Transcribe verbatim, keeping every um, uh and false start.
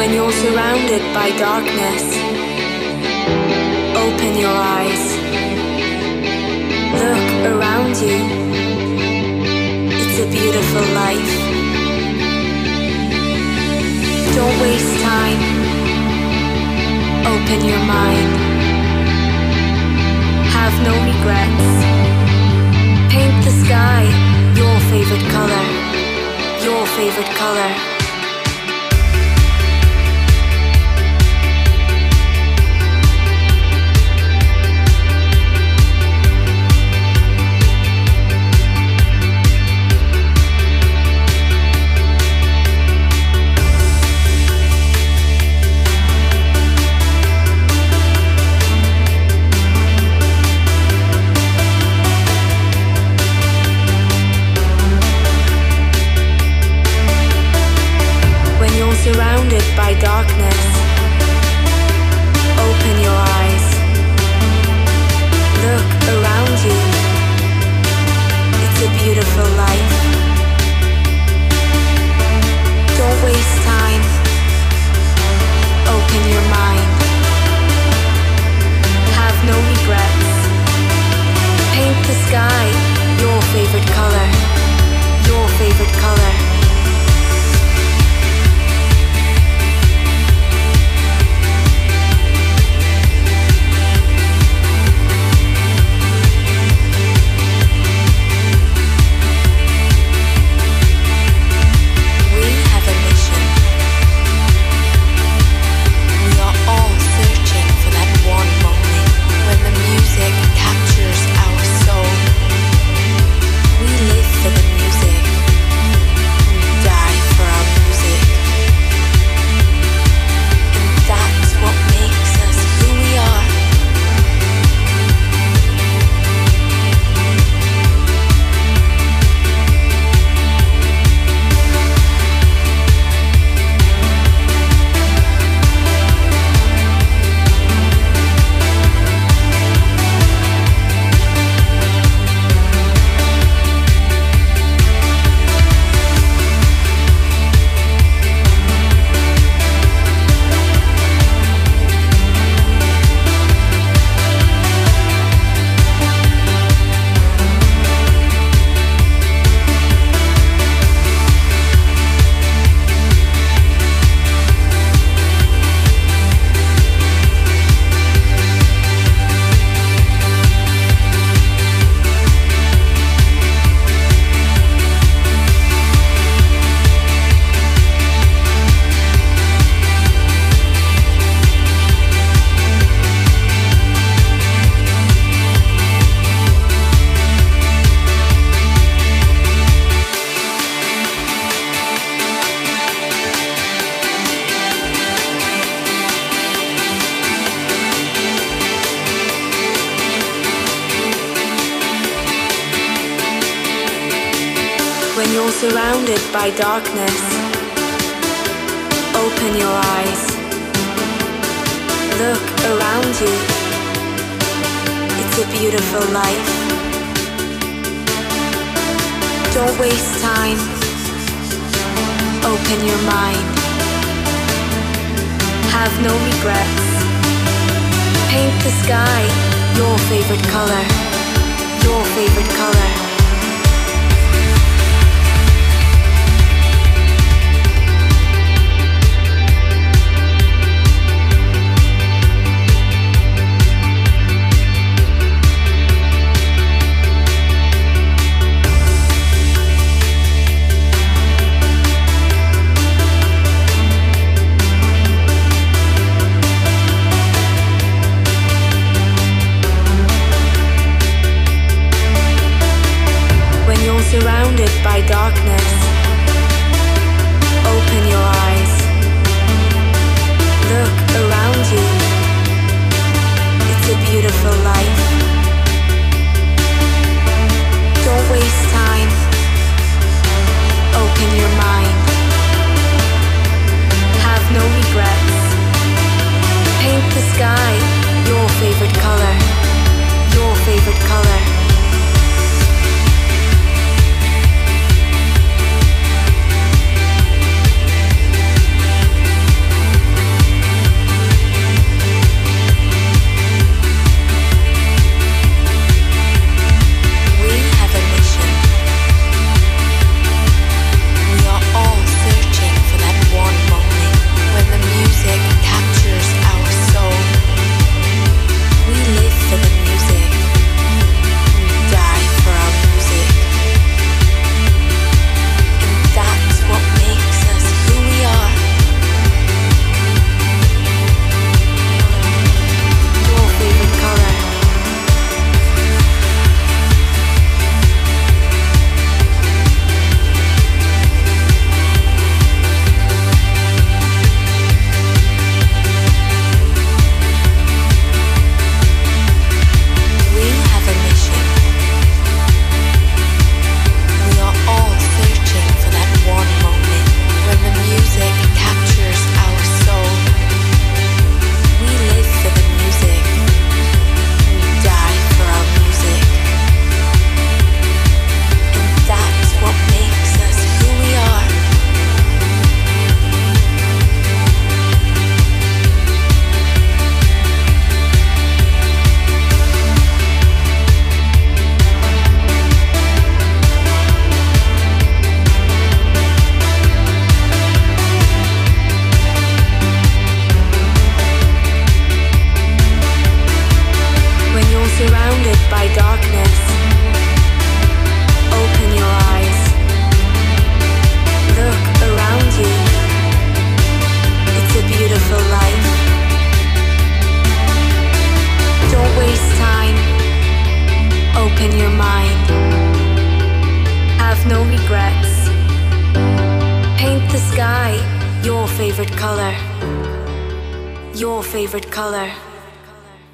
When you're surrounded by darkness, open your eyes. Look around you. It's a beautiful life. Don't waste time. Open your mind. Have no regrets. Paint the sky your favorite color. Your favorite color. Surrounded by darkness, open your eyes. Look around you. It's a beautiful life. Don't waste time. Open your mind. Have no regrets. Paint the sky your favorite color. Your favorite color. When you're surrounded by darkness, open your eyes. Look around you. It's a beautiful life. Don't waste time. Open your mind. Have no regrets. Paint the sky your favorite color. Your favorite color. favorite color. Your favorite color.